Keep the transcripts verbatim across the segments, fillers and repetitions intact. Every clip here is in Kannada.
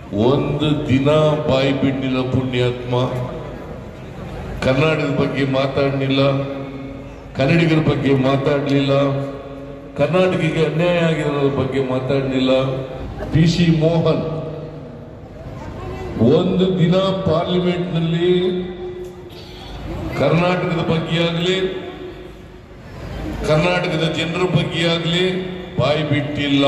ಒಂದು ದಿನ ಬಾಯಿ ಬಿಡ್ಲಿಲ್ಲ ಪುಣ್ಯಾತ್ಮ. ಕರ್ನಾಟಕದ ಬಗ್ಗೆ ಮಾತಾಡಲಿಲ್ಲ, ಕನ್ನಡಿಗರ ಬಗ್ಗೆ ಮಾತಾಡಲಿಲ್ಲ, ಕರ್ನಾಟಕಕ್ಕೆ ಅನ್ಯಾಯ ಆಗಿರೋದ್ರ ಬಗ್ಗೆ ಮಾತಾಡಲಿಲ್ಲ. ಪಿ ಸಿ ಮೋಹನ್ ಒಂದು ದಿನ ಪಾರ್ಲಿಮೆಂಟ್ ನಲ್ಲಿ ಕರ್ನಾಟಕದ ಬಗ್ಗೆ ಆಗಲಿ, ಕರ್ನಾಟಕದ ಜನರ ಬಗ್ಗೆ ಆಗಲಿ ಬಾಯಿ ಬಿಟ್ಟಿಲ್ಲ.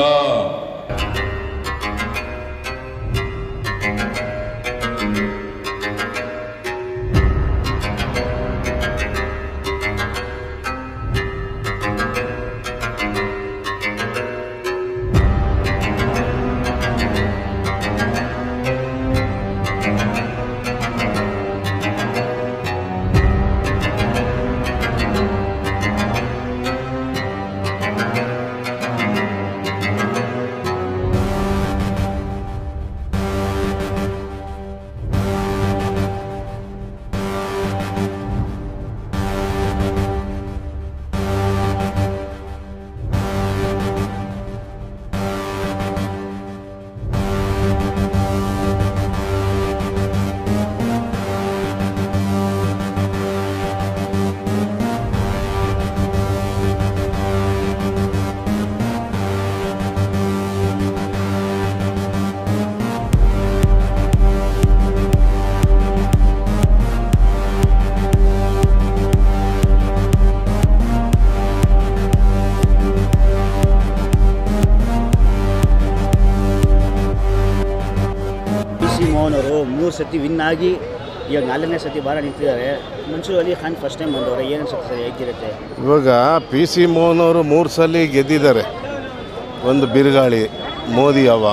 ಮೋಹನ್ ಅವರು ಮೂರು ಸತಿ ವಿನ್ ಆಗಿ ಇವಾಗ ನಾಲ್ಕನೇ ಸತಿ ಬಾರ ನಿಂತಿದ್ದಾರೆ. ಮನ್ಸೂರ್ ಅಲಿ ಖಾನ್ ಫಸ್ಟ್ ಟೈಮ್ ಬಂದವರು, ಏನು ಅನ್ಸುತ್ತೆ ಸರ್, ಹೇಗಿರುತ್ತೆ ಇವಾಗ? ಪಿ ಸಿ ಮೋಹನ್ ಅವರು ಮೂರು ಸಲ ಗೆದ್ದಿದ್ದಾರೆ. ಒಂದು ಬಿರುಗಾಳಿ, ಮೋದಿ ಅವ,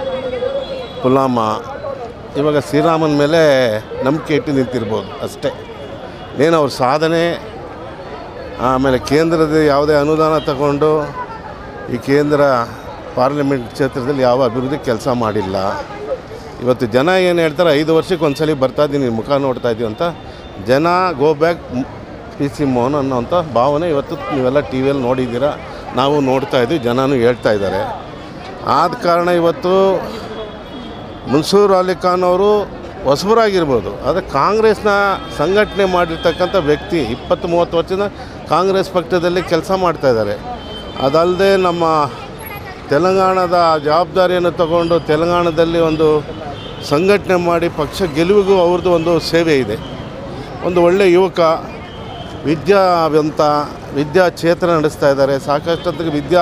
ಪುಲಾಮ. ಇವಾಗ ಶ್ರೀರಾಮನ ಮೇಲೆ ನಂಬಿಕೆ ಇಟ್ಟು ನಿಂತಿರ್ಬೋದು ಅಷ್ಟೇ. ಏನು ಅವ್ರ ಸಾಧನೆ, ಆಮೇಲೆ ಕೇಂದ್ರದ ಯಾವುದೇ ಅನುದಾನ ತಗೊಂಡು ಈ ಕೇಂದ್ರ ಪಾರ್ಲಿಮೆಂಟ್ ಕ್ಷೇತ್ರದಲ್ಲಿ ಯಾವ ಅಭಿವೃದ್ಧಿ ಕೆಲಸ ಮಾಡಿಲ್ಲ. ಇವತ್ತು ಜನ ಏನು ಹೇಳ್ತಾರೆ, ಐದು ವರ್ಷಕ್ಕೆ ಒಂದು ಸಲ ಬರ್ತಾಯಿದ್ದೀನಿ, ಮುಖ ನೋಡ್ತಾ ಇದ್ದೀವಿ ಅಂತ. ಜನ go back P C Mohan ಅನ್ನೋಂಥ ಭಾವನೆ ಇವತ್ತು ನೀವೆಲ್ಲ ಟಿ ವಿಯಲ್ಲಿ ನೋಡಿದ್ದೀರಾ, ನಾವು ನೋಡ್ತಾ ಇದ್ದೀವಿ, ಜನನೂ ಹೇಳ್ತಾ ಇದ್ದಾರೆ. ಆದ ಕಾರಣ ಇವತ್ತು ಮನ್ಸೂರ್ ಅಲಿ ಖಾನ್ ಅವರು ಹೊಸಬರಾಗಿರ್ಬೋದು, ಆದರೆ ಕಾಂಗ್ರೆಸ್ನ ಸಂಘಟನೆ ಮಾಡಿರ್ತಕ್ಕಂಥ ವ್ಯಕ್ತಿ. ಇಪ್ಪತ್ತು ಮೂವತ್ತು ವರ್ಷದಿಂದ ಕಾಂಗ್ರೆಸ್ ಪಕ್ಷದಲ್ಲಿ ಕೆಲಸ ಮಾಡ್ತಾಯಿದ್ದಾರೆ. ಅದಲ್ಲದೆ ನಮ್ಮ ತೆಲಂಗಾಣದ ಜವಾಬ್ದಾರಿಯನ್ನು ತಗೊಂಡು ತೆಲಂಗಾಣದಲ್ಲಿ ಒಂದು ಸಂಘಟನೆ ಮಾಡಿ ಪಕ್ಷ ಗೆಲುವಿಗೂ ಅವ್ರದ್ದು ಒಂದು ಸೇವೆ ಇದೆ. ಒಂದು ಒಳ್ಳೆಯ ಯುವಕ, ವಿದ್ಯಾವಂತ, ವಿದ್ಯಾ ಕ್ಷೇತ್ರ ನಡೆಸ್ತಾ ಇದ್ದಾರೆ. ಸಾಕಷ್ಟು ವಿದ್ಯಾ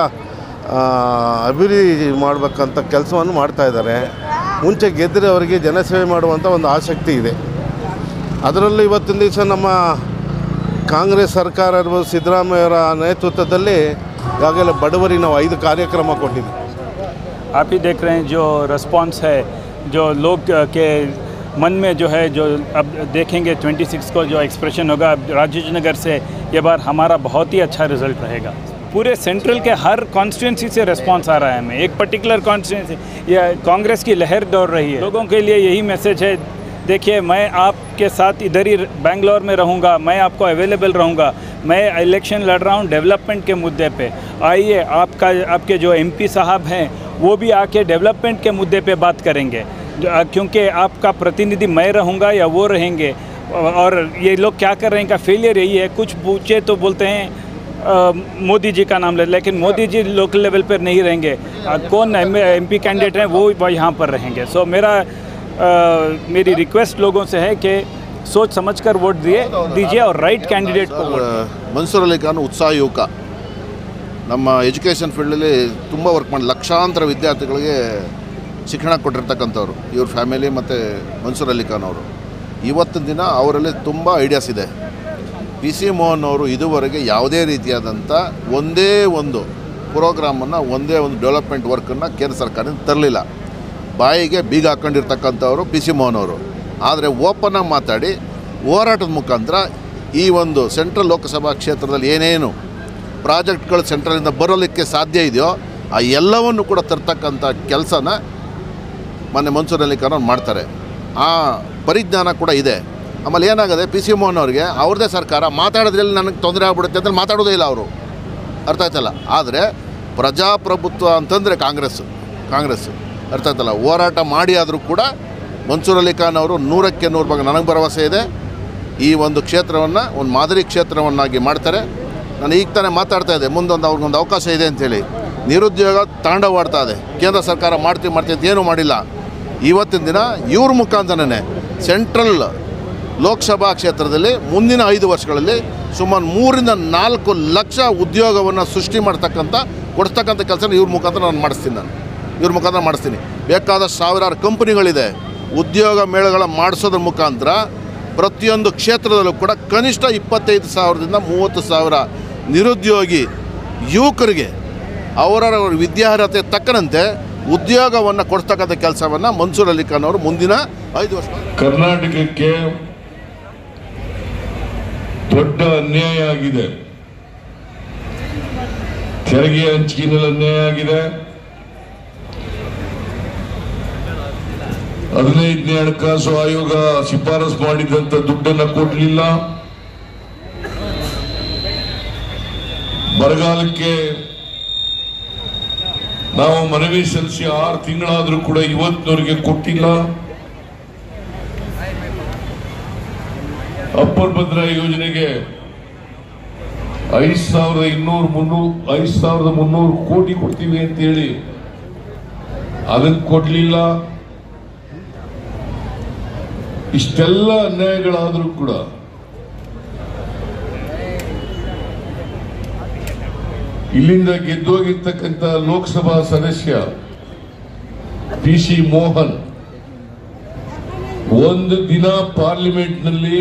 ಅಭಿವೃದ್ಧಿ ಮಾಡಬೇಕಂತ ಕೆಲಸವನ್ನು ಮಾಡ್ತಾಯಿದ್ದಾರೆ. ಮುಂಚೆ ಗೆದ್ದರೆ ಅವರಿಗೆ ಜನಸೇವೆ ಮಾಡುವಂಥ ಒಂದು ಆಸಕ್ತಿ ಇದೆ. ಅದರಲ್ಲೂ ಇವತ್ತಿನ ದಿವಸ ನಮ್ಮ ಕಾಂಗ್ರೆಸ್ ಸರ್ಕಾರ ಇರ್ಬೋದು, ಸಿದ್ದರಾಮಯ್ಯವರ ನೇತೃತ್ವದಲ್ಲಿ ಈಗಾಗಲೇ ಬಡವರಿಗೆ ನಾವು ಐದು ಕಾರ್ಯಕ್ರಮ ಕೊಟ್ಟಿದ್ದೀವಿ. आप ही देख रहे हैं जो रिस्पॉन्स है, जो लोग के मन में जो है, जो अब देखेंगे छब्बीस को जो एक्सप्रेशन होगा राजेश नगर से, ये बार हमारा बहुत ही अच्छा रिजल्ट रहेगा. पूरे सेंट्रल के हर कॉन्स्टिट्यूंसी से रिस्पांस आ रहा है हमें. एक पर्टिकुलर कॉन्स्टिट्यूंसी या कांग्रेस की लहर दौड़ रही है. लोगों के लिए यही मैसेज है, देखिए मैं आपके साथ इधर ही बेंगलोर में रहूँगा, मैं आपको अवेलेबल रहूँगा. मैं इलेक्शन लड़ रहा हूँ डेवलपमेंट के मुद्दे पे. आइए, आपका आपके जो एमपी साहब हैं वो भी आके डेवलपमेंट के मुद्दे पे बात करेंगे, क्योंकि आपका प्रतिनिधि मैं रहूँगा या वो रहेंगे. और ये लोग क्या कर रहे हैं, का फेलियर यही है. कुछ पूछे तो बोलते हैं आ, मोदी जी का नाम ले, लेकिन मोदी जी लोकल लेवल पर नहीं रहेंगे. आ, कौन एमपी कैंडिडेट हैं वो यहाँ पर रहेंगे. सो मेरा आ, मेरी रिक्वेस्ट लोगों से है कि सोच समझकर वोट दिए दीजिए और राइट कैंडिडेट को वोट. ಮನ್ಸೂರ್ ಅಲಿ ಖಾನ್ ಉತ್ಸಾಹ ಯುವಕ, ನಮ್ಮ ಎಜುಕೇಷನ್ ಫೀಲ್ಡಲ್ಲಿ ತುಂಬ ವರ್ಕ್ ಮಾಡಿ ಲಕ್ಷಾಂತರ ವಿದ್ಯಾರ್ಥಿಗಳಿಗೆ ಶಿಕ್ಷಣ ಕೊಟ್ಟಿರ್ತಕ್ಕಂಥವ್ರು ಇವ್ರ ಫ್ಯಾಮಿಲಿ ಮತ್ತು ಮನ್ಸೂರ್ ಅಲಿ ಖಾನ್ ಅವರು. ಇವತ್ತಿನ ದಿನ ಅವರಲ್ಲಿ ತುಂಬ ಐಡಿಯಾಸ್ ಇದೆ. ಪಿ ಸಿ ಮೋಹನ್ ಅವರು ಇದುವರೆಗೆ ಯಾವುದೇ ರೀತಿಯಾದಂಥ ಒಂದೇ ಒಂದು ಪ್ರೋಗ್ರಾಮನ್ನು, ಒಂದೇ ಒಂದು ಡೆವಲಪ್ಮೆಂಟ್ ವರ್ಕನ್ನು ಕೇಂದ್ರ ಸರ್ಕಾರದಿಂದ ತರಲಿಲ್ಲ. ಬಾಯಿಗೆ ಬೀಗ ಹಾಕ್ಕೊಂಡಿರ್ತಕ್ಕಂಥವ್ರು ಪಿ ಸಿ ಮೋಹನ್ ಅವರು. ಆದರೆ ಓಪನ್ನಾಗಿ ಮಾತಾಡಿ ಹೋರಾಟದ ಮುಖಾಂತರ ಈ ಒಂದು ಸೆಂಟ್ರಲ್ ಲೋಕಸಭಾ ಕ್ಷೇತ್ರದಲ್ಲಿ ಏನೇನು ಪ್ರಾಜೆಕ್ಟ್ಗಳು ಸೆಂಟ್ರಲಿಂದ ಬರೋಲಿಕ್ಕೆ ಸಾಧ್ಯ ಇದೆಯೋ ಆ ಎಲ್ಲವನ್ನು ಕೂಡ ತರ್ತಕ್ಕಂಥ ಕೆಲಸನ ಮೊನ್ನೆ ಮನ್ಸೂರ್ ಅಲಿ ಖಾನ್ ಮಾಡ್ತಾರೆ. ಆ ಪರಿಜ್ಞಾನ ಕೂಡ ಇದೆ. ಆಮೇಲೆ ಏನಾಗಿದೆ, ಪಿ ಸಿ ಮೋಹನ್ ಅವರಿಗೆ ಅವ್ರದ್ದೇ ಸರ್ಕಾರ, ಮಾತಾಡೋದ್ರಲ್ಲಿ ನನಗೆ ತೊಂದರೆ ಆಗ್ಬಿಡುತ್ತೆ ಅಂತ ಮಾತಾಡೋದೇ ಇಲ್ಲ ಅವರು, ಅರ್ಥ ಆಯ್ತಲ್ಲ. ಆದರೆ ಪ್ರಜಾಪ್ರಭುತ್ವ ಅಂತಂದರೆ ಕಾಂಗ್ರೆಸ್ಸು ಕಾಂಗ್ರೆಸ್ಸು ಅರ್ಥ ಆಯ್ತಲ್ಲ, ಹೋರಾಟ ಮಾಡಿ ಆದರೂ ಕೂಡ ಮನ್ಸೂರ್ ಅಲಿ ಖಾನ್ ಅವರು ನೂರಕ್ಕೆ ನೂರು ಭಾಗ ನನಗೆ ಭರವಸೆ ಇದೆ ಈ ಒಂದು ಕ್ಷೇತ್ರವನ್ನು ಒಂದು ಮಾದರಿ ಕ್ಷೇತ್ರವನ್ನಾಗಿ ಮಾಡ್ತಾರೆ. ನಾನು ಈಗ ತಾನೇ ಮಾತಾಡ್ತಾ ಇದ್ದೆ, ಮುಂದೊಂದು ಅವ್ರಿಗೊಂದು ಅವಕಾಶ ಇದೆ ಅಂಥೇಳಿ. ನಿರುದ್ಯೋಗ ತಾಂಡವಾಡ್ತಾ ಇದೆ. ಕೇಂದ್ರ ಸರ್ಕಾರ ಮಾಡ್ತೀವಿ ಮಾಡ್ತೀವಿ ಅಂತ ಏನೂ ಮಾಡಿಲ್ಲ. ಇವತ್ತಿನ ದಿನ ಇವ್ರ ಮುಖಾಂತರನೇ ಸೆಂಟ್ರಲ್ ಲೋಕಸಭಾ ಕ್ಷೇತ್ರದಲ್ಲಿ ಮುಂದಿನ ಐದು ವರ್ಷಗಳಲ್ಲಿ ಸುಮಾರು ಮೂರಿಂದ ನಾಲ್ಕು ಲಕ್ಷ ಉದ್ಯೋಗವನ್ನು ಸೃಷ್ಟಿ ಮಾಡ್ತಕ್ಕಂಥ ಕೊಡ್ತಕ್ಕಂಥ ಕೆಲಸ ಇವ್ರ ಮುಖಾಂತರ ನಾನು ಮಾಡಿಸ್ತೀನಿ ನಾನು ಇವ್ರ ಮುಖಾಂತರ ಮಾಡಿಸ್ತೀನಿ. ಬೇಕಾದ ಸಾವಿರಾರು ಕಂಪ್ನಿಗಳಿದೆ. ಉದ್ಯೋಗ ಮೇಳಗಳ ಮಾಡಿಸೋದ್ರ ಮುಖಾಂತರ ಪ್ರತಿಯೊಂದು ಕ್ಷೇತ್ರದಲ್ಲೂ ಕೂಡ ಕನಿಷ್ಠ ಇಪ್ಪತ್ತೈದು ಸಾವಿರದಿಂದ ಮೂವತ್ತು ಸಾವಿರ ನಿರುದ್ಯೋಗಿ ಯುವಕರಿಗೆ ಅವರವರ ವಿದ್ಯಾರ್ಹತೆ ತಕ್ಕಂತೆ ಉದ್ಯೋಗವನ್ನು ಕೊಡ್ತಕ್ಕಂಥ ಕೆಲಸವನ್ನು ಮನ್ಸೂರ್ ಅಲಿ ಖಾನ್ ಅವರು ಮುಂದಿನ ಐದು ವರ್ಷ. ಕರ್ನಾಟಕಕ್ಕೆ ದೊಡ್ಡ ಅನ್ಯಾಯ ಆಗಿದೆ. ತೆರಿಗೆ ಹಂಚಿಕೆಯಲ್ಲಿ ಅನ್ಯಾಯ ಆಗಿದೆ. ಹದಿನೈದನೇ ಹಣಕಾಸು ಆಯೋಗ ಶಿಫಾರಸು ಮಾಡಿದಂತ ದುಡ್ಡನ್ನು ಕೊಡಲಿಲ್ಲ. ಬರಗಾಲಕ್ಕೆ ನಾವು ಮನವಿ ಸಲ್ಲಿಸಿ ಆರು ತಿಂಗಳಾದರೂ ಕೂಡ ಇವತ್ತಿನವರೆಗೆ ಕೊಟ್ಟಿಲ್ಲ. ಅಪ್ಪರ್ ಭದ್ರಾ ಯೋಜನೆಗೆ ಐದು ಸಾವಿರದ ಇನ್ನೂರು ಮುನ್ನೂರು ಐದು ಸಾವಿರದ ಮುನ್ನೂರು ಕೋಟಿ ಕೊಡ್ತೀವಿ ಅಂತ ಹೇಳಿ ಅದನ್ನು ಕೊಡ್ಲಿಲ್ಲ. ಇಷ್ಟೆಲ್ಲ ಅನ್ಯಾಯಗಳಾದರೂ ಕೂಡ ಇಲ್ಲಿಂದ ಗೆದ್ದೋಗಿರ್ತಕ್ಕಂಥ ಲೋಕಸಭಾ ಸದಸ್ಯ ಪಿ ಸಿ ಮೋಹನ್ ಒಂದು ದಿನ ಪಾರ್ಲಿಮೆಂಟ್ ನಲ್ಲಿ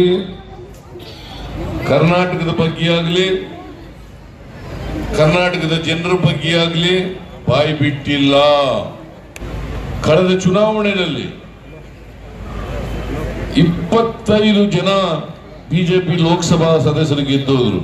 ಕರ್ನಾಟಕದ ಬಗ್ಗೆ ಆಗಲಿ ಕರ್ನಾಟಕದ ಜನರ ಬಗ್ಗೆ ಆಗಲಿ ಬಾಯಿ ಬಿಟ್ಟಿಲ್ಲ. ಕಳೆದ ಚುನಾವಣೆಯಲ್ಲಿ ಇಪ್ಪತ್ತೈದು ಜನ ಬಿಜೆಪಿ ಲೋಕಸಭಾ ಸದಸ್ಯರು ಗೆದ್ದೋದ್ರು.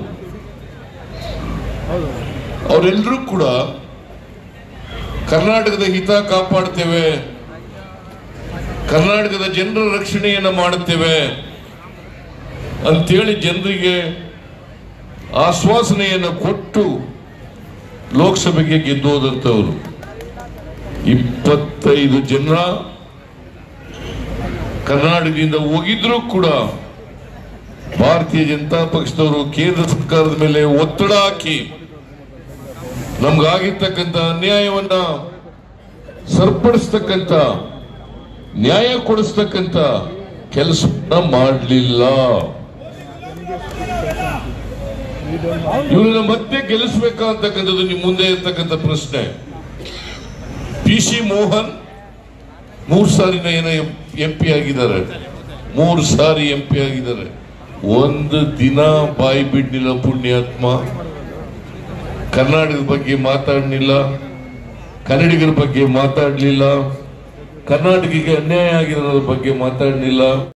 ಅವರೆಲ್ಲರೂ ಕೂಡ ಕರ್ನಾಟಕದ ಹಿತ ಕಾಪಾಡ್ತೇವೆ, ಕರ್ನಾಟಕದ ಜನರ ರಕ್ಷಣೆಯನ್ನು ಮಾಡುತ್ತೇವೆ ಅಂತೇಳಿ ಜನರಿಗೆ ಆಶ್ವಾಸನೆಯನ್ನು ಕೊಟ್ಟು ಲೋಕಸಭೆಗೆ ಗೆದ್ದೋದಂತವರು. ಇಪ್ಪತ್ತೈದು ಜನ ಕರ್ನಾಟಕದಿಂದ ಹೋಗಿದ್ರು ಕೂಡ ಭಾರತೀಯ ಜನತಾ ಪಕ್ಷದವರು ಕೇಂದ್ರ ಸರ್ಕಾರದ ಮೇಲೆ ಒತ್ತಡ ಹಾಕಿ ನಮ್ಗಾಗಿರ್ತಕ್ಕಂಥ ಅನ್ಯಾಯವನ್ನ ಸರಿಪಡಿಸ್ತಕ್ಕಂಥ ನ್ಯಾಯ ಕೊಡಿಸ್ತಕ್ಕಂಥ ಕೆಲಸವನ್ನ ಮಾಡಲಿಲ್ಲ. ಇವರನ್ನ ಮತ್ತೆ ಗೆಲ್ಲಿಸಬೇಕಂತಕ್ಕಂಥದ್ದು ನಿಮ್ಮ ಮುಂದೆ ಇರ್ತಕ್ಕಂಥ ಪ್ರಶ್ನೆ. ಪಿ ಸಿ ಮೋಹನ್ ಮೂರು ಸಾರಿನ ಏನೋ ಎಂ ಪಿ ಆಗಿದ್ದಾರೆ, ಮೂರು ಸಾರಿ ಎಂ ಪಿ ಆಗಿದ್ದಾರೆ. ಒಂದು ದಿನ ಬಾಯಿ ಬಿಡ್ಲಿಲ್ಲ ಪುಣ್ಯಾತ್ಮ. ಕರ್ನಾಟಕದ ಬಗ್ಗೆ ಮಾತಾಡಲಿಲ್ಲ, ಕನ್ನಡಿಗರ ಬಗ್ಗೆ ಮಾತಾಡಲಿಲ್ಲ, ಕರ್ನಾಟಕಕ್ಕೆ ಅನ್ಯಾಯ ಆಗಿರೋದ್ರ ಬಗ್ಗೆ ಮಾತಾಡಲಿಲ್ಲ.